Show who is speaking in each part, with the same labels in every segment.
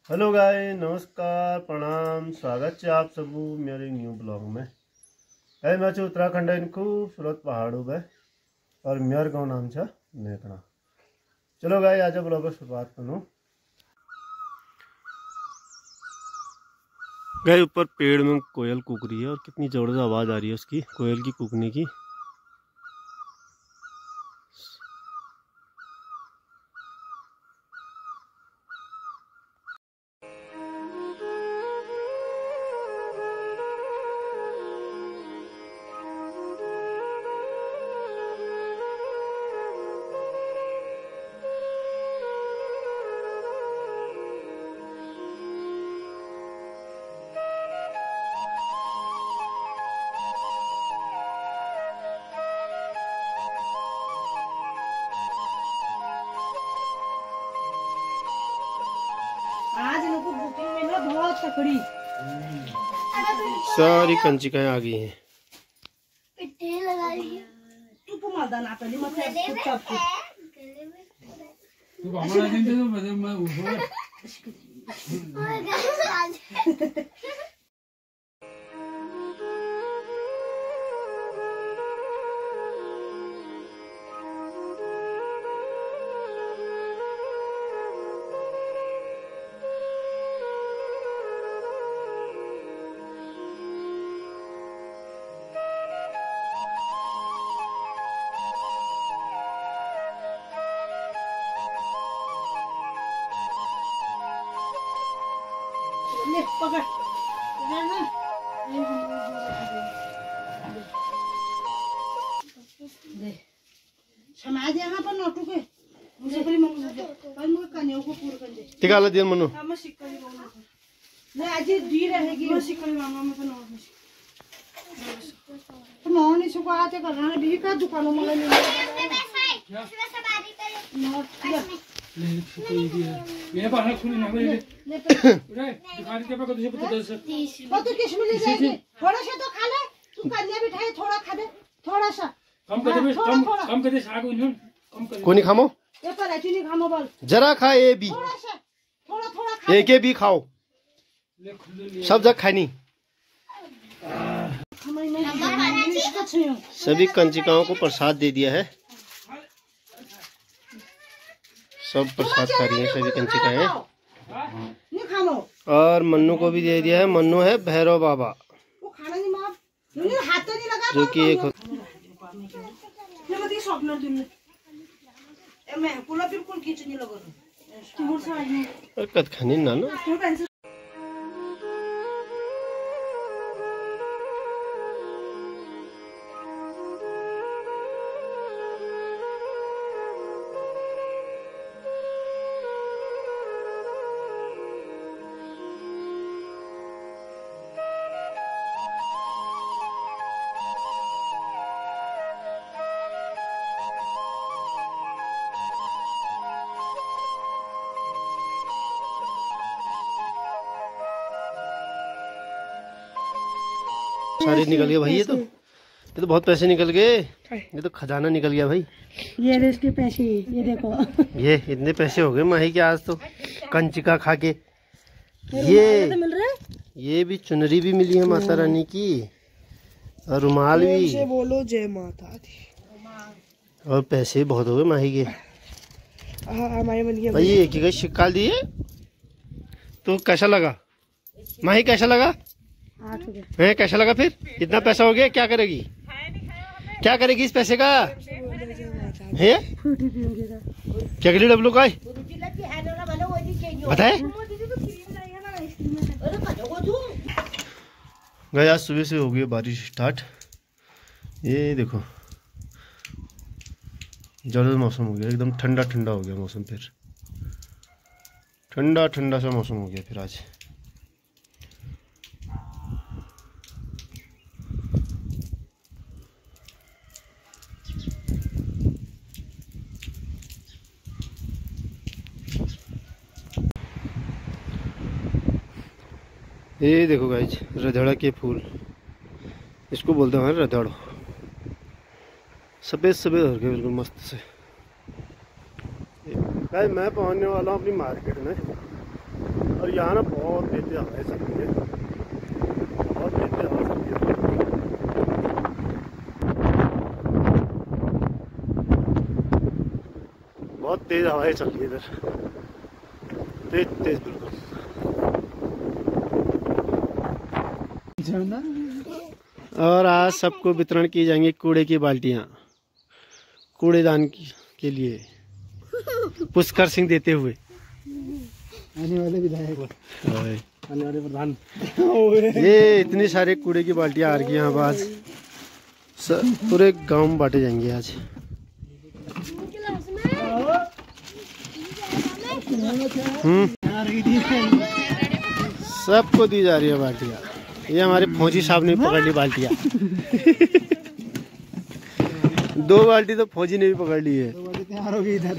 Speaker 1: Hello गाय, नमस्कार, प्रणाम, स्वागत है आप सबू मेरे न्यू ब्लॉग में। है मैं उत्तराखंड खूबसूरत पहाड़ों पे और मेयर गाँव नाम है नेकड़ा। चलो गाय आज ब्लॉग की शुरुआत करूँ। गाय ऊपर पेड़ में कोयल कूक रही है और कितनी जबरदस्त आवाज़ आ रही है उसकी, कोयल की कूकने की।
Speaker 2: आज इनको बुकिंग में ना बहुत तकड़ी
Speaker 1: सारी कंचिकाएं आ गई हैं।
Speaker 2: पिट्ठे लगा रही है तू मादा ना पहले मतलब चुपचाप
Speaker 3: तू हमारा दिन तो मैं उठो
Speaker 2: ले पकड़ दे समाज यहाँ पर नोटू के मुझे पहले मंगू दे पर मुझे कन्याओं को पूरा कर दे
Speaker 1: ठीक है दिन मनु
Speaker 2: हम सिक्कली मामा ले आज दी रहेगी मैं सिक्कली मामा में तो नोट तो नौ नहीं सुखा आते कर रहा है भी का दुकानों में ले
Speaker 3: ये बाहर खुली ना ले
Speaker 2: ले
Speaker 3: दुकान के पास तुझे पता दस
Speaker 2: वो तो किस में ले जाएगी थोड़ा सा तो खा ले तू कन्या बिठाए थोड़ा खा दे थोड़ा सा
Speaker 3: कम कर दे साग उन्होंने कम कर
Speaker 1: कोनी खामो
Speaker 2: ये पर ऐसी नहीं खामो बोल
Speaker 1: जरा खा ये भी
Speaker 2: थोड़ा सा थोड़ा खा
Speaker 1: एक भी खाओ
Speaker 3: ले खुले
Speaker 1: सब जग खानी। सभी कंचिकाओं को प्रसाद दे दिया है, सब प्रसाद खा रही है सभी कंचिकाएं।
Speaker 2: नहीं खानो
Speaker 1: और मन्नू को भी दे दिया है। मन्नू है भैरव बाबा
Speaker 2: वो खाना नहीं मार नहीं हाथ तो नहीं लगा
Speaker 1: जो कि एक
Speaker 2: ये मत स्वप्न दिन मैं पूरा बिल्कुल किच नहीं लगा तू से आज नहीं
Speaker 1: कद खानी ना ना
Speaker 2: तू पेंसिल
Speaker 1: सारे निकल गए भाई। ये तो बहुत पैसे निकल गए, ये तो खजाना निकल गया भाई।
Speaker 2: ये रे इसके पैसे ये देखो
Speaker 1: ये इतने पैसे हो गए माही के आज तो कंचिका खा के। ये
Speaker 2: मिल रहा है
Speaker 1: ये भी चुनरी भी मिली है माता रानी की और रुमाल भी।
Speaker 2: बोलो जय माता दी
Speaker 1: और पैसे भी बहुत हो गए माही के
Speaker 2: हमारे मन
Speaker 1: भाई। ये एक ही सिक्का दिए तो कैसा लगा माही? कैसा लगा है? कैसा लगा? फिर इतना पैसा हो गया, क्या करेगी? क्या करेगी इस पैसे का? है क्या करिए डब्लू का बताए? गया सुबह से हो गई बारिश स्टार्ट। ये देखो जबरदस्त मौसम हो गया, एकदम ठंडा ठंडा हो गया मौसम। फिर ठंडा ठंडा सा मौसम हो गया फिर आज। ये देखो गाइज रधड़ा के फूल, इसको बोलते हैं रधड़। सफ़ेद सफ़ेद हो गए बिल्कुल मस्त से। गाइस मैं पहुंचने वाला हूँ अपनी मार्केट में और यहाँ ना बहुत तेज हवाएं चल रही है, बहुत तेज हवा चल रही है। बहुत तेज हवाएं चल रही है इधर, तेज तेज बिल्कुल। और आज सबको वितरण की जाएंगी कूड़े की बाल्टियाँ, कूड़ेदान के लिए पुष्कर सिंह देते हुए
Speaker 4: आने वाले विधायक, आने वाले प्रधान।
Speaker 1: ये इतनी सारे कूड़े की बाल्टियाँ आ रही हैं। अब आज पूरे गांव में बांटे जाएंगे आज। सबको दी जा रही है बाल्टियाँ। ये हमारे फौजी साहब ने पकड़ ली बाल्टियाँ। 2 बाल्टी तो फौजी ने भी पकड़ ली है।
Speaker 4: तैयार हो गई इधर।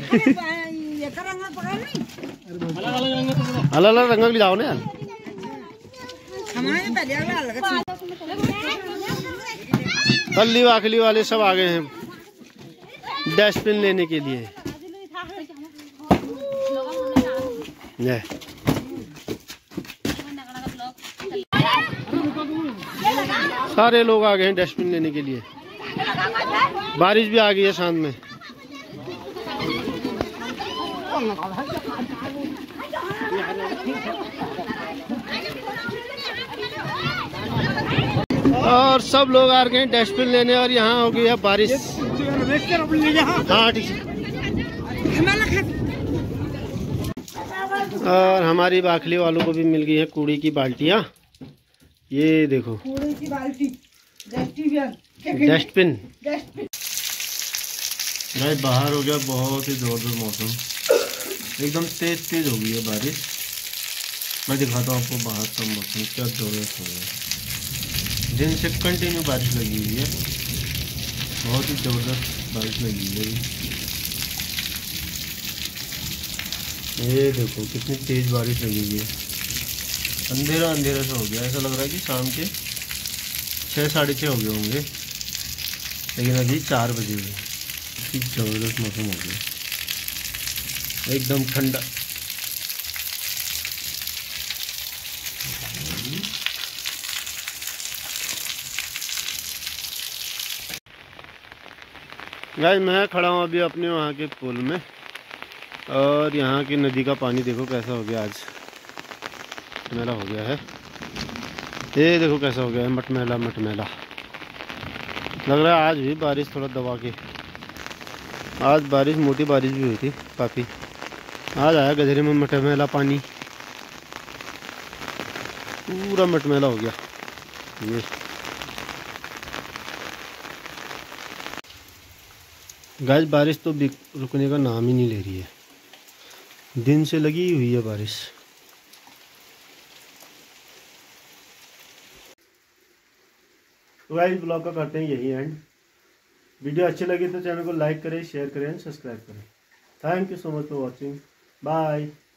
Speaker 1: अलग अलग रंग ले जाओ ना यार। पल्ली वाखली वाले सब आ गए हैं डस्टबिन लेने के लिए। सारे लोग आ गए हैं डस्टबिन लेने के लिए। बारिश भी आ गई है शाम में। और सब लोग आ गए हैं डस्टबिन लेने और यहाँ हो गई है बारिश। हाँ ठीक है। और हमारी बाखली वालों को भी मिल गई है कूड़े की बाल्टियाँ। ये देखो
Speaker 2: कूड़े की बाल्टी,
Speaker 1: डस्टबिन। भाई बाहर हो गया बहुत ही जोरदार मौसम, एकदम तेज तेज हो गई है बारिश। मैं दिखाता हूँ आपको बाहर का मौसम क्या जबरदस्त हो गया। दिन से कंटिन्यू बारिश लगी हुई है, बहुत ही जबरदस्त बारिश लगी हुई है। ये देखो कितनी तेज बारिश लगी हुई है। अंधेरा अंधेरा सा हो गया, ऐसा लग रहा है कि शाम के 6 साढ़े 6 हो गए होंगे, लेकिन अभी 4 बजे हुए। जबरदस्त मौसम हो गया, एकदम ठंडा। गाइस मैं खड़ा हूँ अभी अपने वहाँ के पुल में, और यहाँ की नदी का पानी देखो कैसा हो गया। आज मटमैला हो गया है। ये देखो कैसा हो गया है, मटमैला मटमैला। लग रहा है आज भी बारिश थोड़ा दबा के, आज बारिश मोटी बारिश भी हुई थी काफ़ी। आज आया गजरे में मटमैला पानी, पूरा मटमैला हो गया। ये गाइस बारिश तो रुकने का नाम ही नहीं ले रही है, दिन से लगी हुई है बारिश। तो गाइस ब्लॉग का करते हैं यही एंड। वीडियो अच्छी लगी तो चैनल को लाइक करें, शेयर करें, सब्सक्राइब करें। Thank you so much for watching. Bye.